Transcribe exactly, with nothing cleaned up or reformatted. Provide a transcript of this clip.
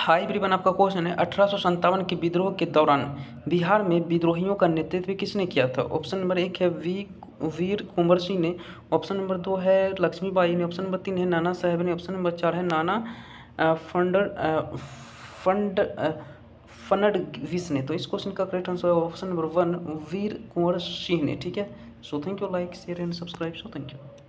High everyone, आपका question है अठारह सौ संतावन के विद्रोह के दौरान बिहार में विद्रोहियों का नेतृत्व किसने किया था। ऑप्शन नंबर एक है वी वीर कुंवर सिंह ने, ऑप्शन नंबर दो है लक्ष्मीबाई ने, ऑप्शन नंबर तीन है नाना साहेब ने, ऑप्शन नंबर चार है नाना अ, फंडर अ, फंड अ, फडणवीस ने। तो इस क्वेश्चन का करेक्ट आंसर है option number one Veer Kunwar Singh ने। ठीक है, so thank you, like share and subscribe, so thank you.